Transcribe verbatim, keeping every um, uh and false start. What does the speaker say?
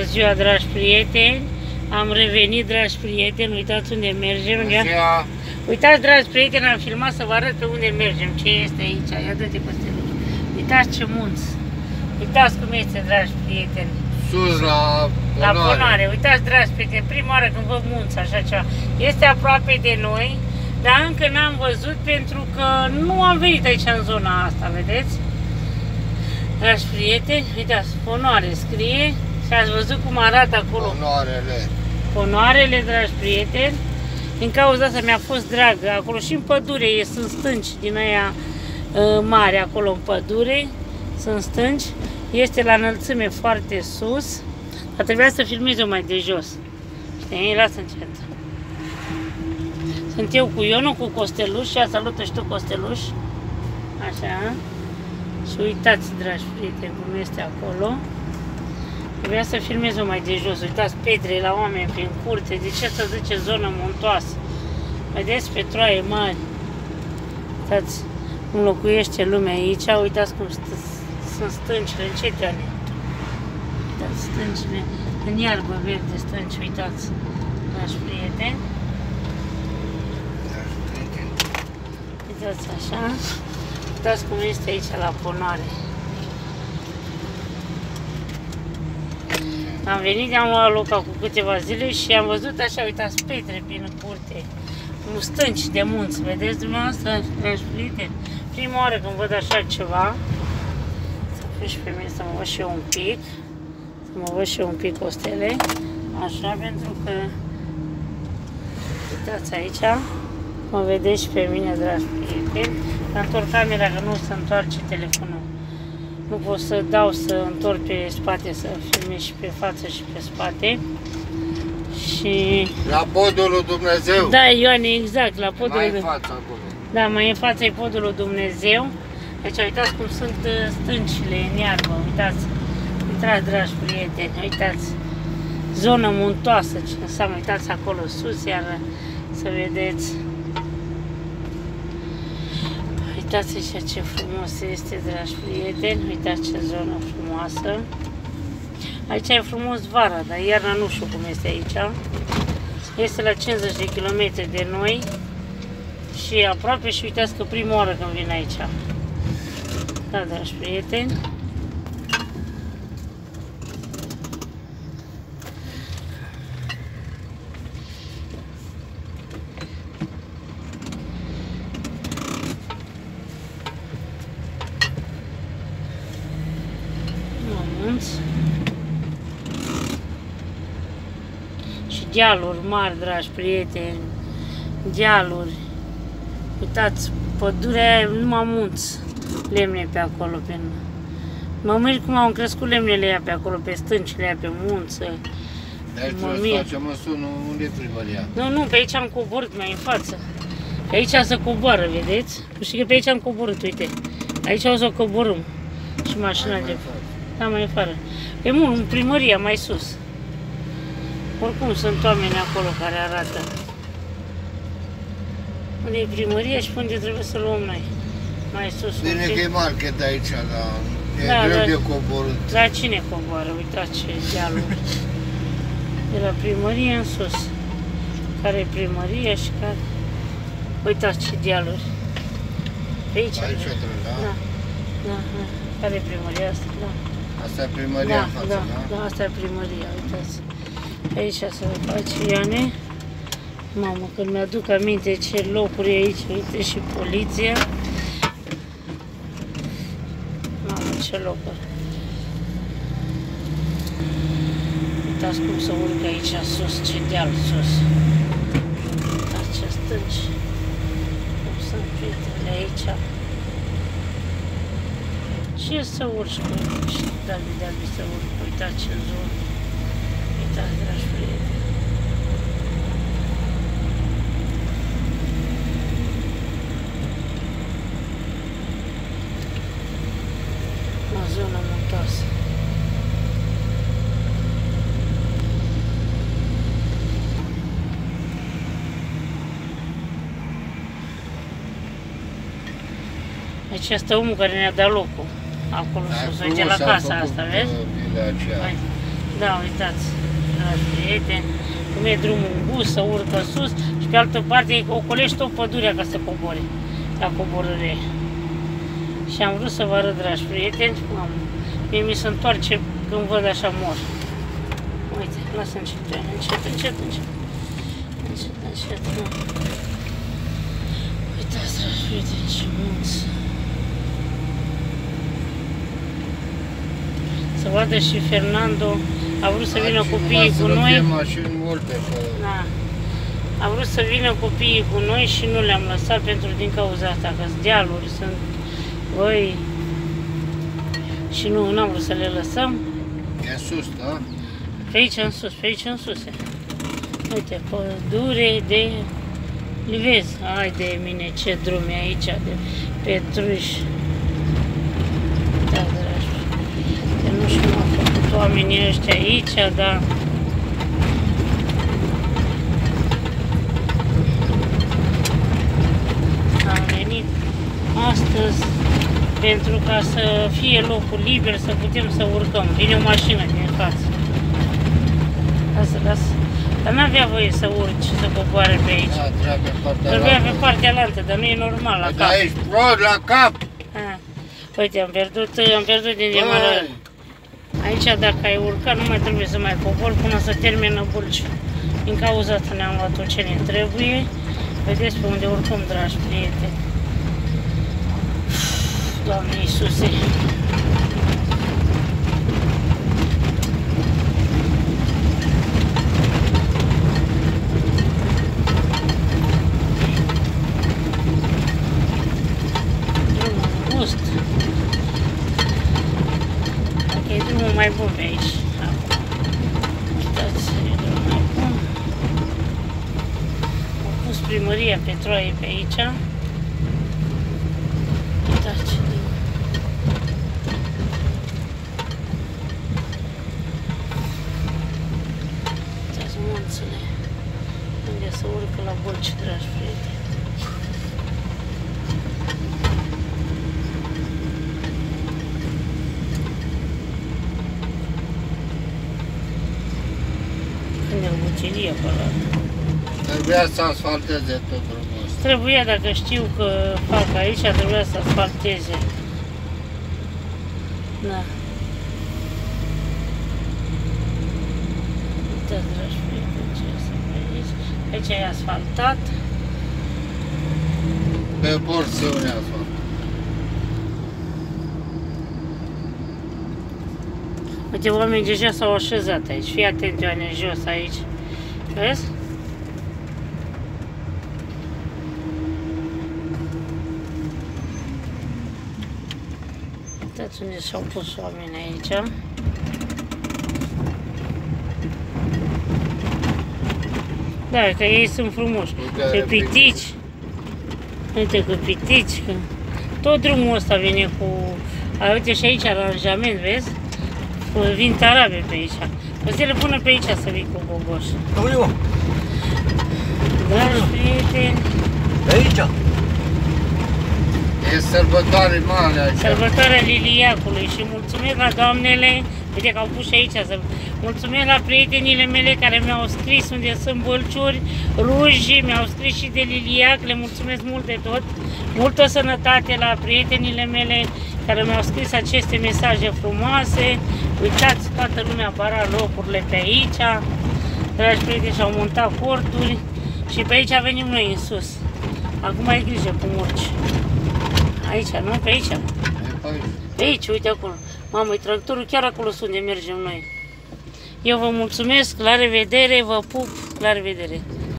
Bună ziua, dragi prieteni! Am revenit, dragi prieteni, uitați unde mergem. Ia. Uitați, dragi prieteni, am filmat să vă arăt pe unde mergem, ce este aici. Ia dă-te peste lume. Uitați ce munți. Uitați cum este, dragi prieteni. Sus la La Ponoare. Uitați, dragi prieteni, prima oară când văd munți așa ceva. Este aproape de noi, dar încă n-am văzut pentru că nu am venit aici în zona asta, vedeți? Dragi prieteni, uitați, Ponoare scrie și ați văzut cum arată acolo. Ponoarele. Ponoarele, dragi prieteni. Din cauza asta mi-a fost drag. Acolo și în pădure sunt stânci din aia uh, mari, acolo în pădure. Sunt stânci. Este la înălțime foarte sus. Dar trebuia să filmez eu mai de jos. Știi? Lasă încet. Sunt eu cu Ionu, cu Costeluș. Și salută și tu, Costeluș. Așa. Și uitați, dragi prieteni, cum este acolo. Trebuia să filmez eu mai de jos. Uitați pietre la oameni prin curte. De ce să zice zonă muntoasă? Vedeți petroaie mari. Uitați cum locuiește lumea aici. Uitați cum sunt stâncile. În ce te-ani? Uitați stâncile. În iarbă verde stânci. Uitați, dragi prieteni. Uitați așa. Uitați cum este aici la Ponoare. Am venit, am luat loc cu câteva zile și am văzut așa, uitați, pietre prin curte, stânci de munți, vedeți dumneavoastră, dragi prieteni? Prima oară când văd așa ceva, să fiu și pe mine să mă văd și eu un pic, să mă văd și eu un pic Costele, așa, pentru că, uitați aici, mă vedeți și pe mine, dragi prieteni, întorc camera că nu se întoarce telefonul. Nu pot să dau să întorc pe spate, să filmez și pe față și pe spate. Și... La podul lui Dumnezeu. Da, Ioane, exact, la podul mai lui... în față acolo. Da, mai în față e podul lui Dumnezeu. Deci uitați cum sunt stâncile în iarbă, uitați. Uitați, dragi prieteni, uitați. Zonă muntoasă, ce înseamnă, uitați acolo sus, iar să vedeți. Uitați așa ce frumos este, dragi prieteni, uitați ce zonă frumoasă. Aici e frumos vara, dar iarna nu știu cum este aici. Este la cincizeci de kilometri de noi și aproape și uitați că prima oară când vin aici. Da, dragi prieteni. Și dealuri mari, dragi prieteni, dealuri. Uitați, pădurea aia, numai munți, lemne pe acolo. Pe... Mă mir cum au crescut lemnele aia pe acolo, pe stâncile aia, pe munță. Deci trebuie să facem măsură, unde e primăria? Nu, nu, pe aici am coborât mai în față. Pe aici se coboară, vedeți? Știi că pe aici am coborât, uite. Aici o să coborâm. Și mașina de... Da, mai afară. E mult, în primăria, mai sus. Oricum sunt oameni acolo care arată. Unde e primăria și unde trebuie să luăm noi. Mai sus. Bine că e market aici, dar e da, greu da, de coborât. La cine coboară? Uitați ce dealuri. De la primărie în sus. Care e primăria și care... Uitați ce dealuri. Pe aici. Aici trebuie, da? Da. Da, da. Care e primăria asta? Da. Asta e primăria da, în față, da? Da, da, asta e primăria, uitați. Aici să faci, Ioane. Mamă, când mi-aduc aminte ce locuri e aici, uite și poliția. Mamă, ce locuri. Uitați cum se urcă aici sus, ce deal sus. Uitați ce stânci. Cum sunt prietenele aici. Ce să urci, bă, și David, David să urcă, uitați ce zonă. Uitați, dragi prieteni. O zonă muntoasă. Deci este omul care ne-a dat locul. Acolo sus, uite la casa asta, vezi? Da, uitați, dragi prieteni, cum e drumul îngust, să urcă sus și pe altă parte ocolești tot pădurea ca să cobori la coborâre. Și am vrut să vă arăt, dragi prieteni, mie mi se întoarce când văd așa mor. Uite, lasă încet, încet, încet, încet, încet, încet, nu. Uitați, dragi prieteni, ce munți. Să vadă și Fernando, a vrut să vină copiii cu noi. Mașini multe, da. A vrut să vină copiii cu noi și nu le-am lăsat pentru din cauza asta, că sunt dealuri, sunt băi. Și nu, n-am vrut să le lăsăm. E sus, da? Pe aici în sus, pe aici în sus. Uite, pădure de livez. Hai de mine, ce drum e aici, de Petruși. Da, dragi. Nu știu cum au făcut oamenii ăștia aici, dar am venit astăzi pentru ca să fie locul liber, să putem să urcăm. Vine o mașină din față. Lasă, lasă. Dar n-avea voie să urci, să coboare pe aici. Da, trebuie pe partea Trebuia pe partea alaltă, dar nu e normal la cap. Da, ești prod la cap! Ah. Uite, am pierdut, am pierdut din demarare. Aici, dacă ai urcat, nu mai trebuie să mai cobor până să termină Bulciu. Din cauza asta ne-am luat tot ce ne trebuie. Vedeți pe unde urcăm, dragi prieteni. Doamne Iisuse! Drumul îngust. E drumul mai bun pe aici. Uitați, e drumul mai bun. Am pus primăria Petroaie pe aici. Uitați ce drum. Uitați munțile. Unde se urcă la Bulci, dragi prieteni. Când e o bucerie pe ăla. Trebuia să asfalteze tot drumul ăsta. Trebuia, dacă știu că fac aici, trebuia să asfalteze. Da. Uitați, dragi prieteni, ce este pe aici. Aici e asfaltat. Pe bord se une asfalt. Uite, oamenii deja s-au așezat aici. Fii atent, Ioane, jos aici. Vezi? Uitați unde s-au pus oamenii aici. Da, că ei sunt frumoși. Pe pitici. Uite, cu pitici. Că... Tot drumul ăsta vine cu... A, uite și aici aranjament, vezi? Vin tarabe pe aici. O să le pună pe aici să vii cu gogoș. Unde, mă? Dragi prieteni. Pe aici? E sărbătoare mare aici. Sărbătoarea Liliacului și mulțumesc la doamnele, uite că au pus și aici, să mulțumesc la prietenile mele care mi-au scris unde sunt bălciuri ruji, mi-au scris și de Liliac, le mulțumesc mult de tot. Multă sănătate la prietenile mele care mi-au scris aceste mesaje frumoase. Uitați, toată lumea bara locurile pe aici. Dragi prieteni, și-au montat corturi și pe aici venim noi în sus. Acum ai grijă cum urci. Aici, nu? Pe aici? Pe aici, uite acolo. Mamă, e tractorul chiar acolo unde mergem noi. Eu vă mulțumesc, la revedere, vă pup, la revedere.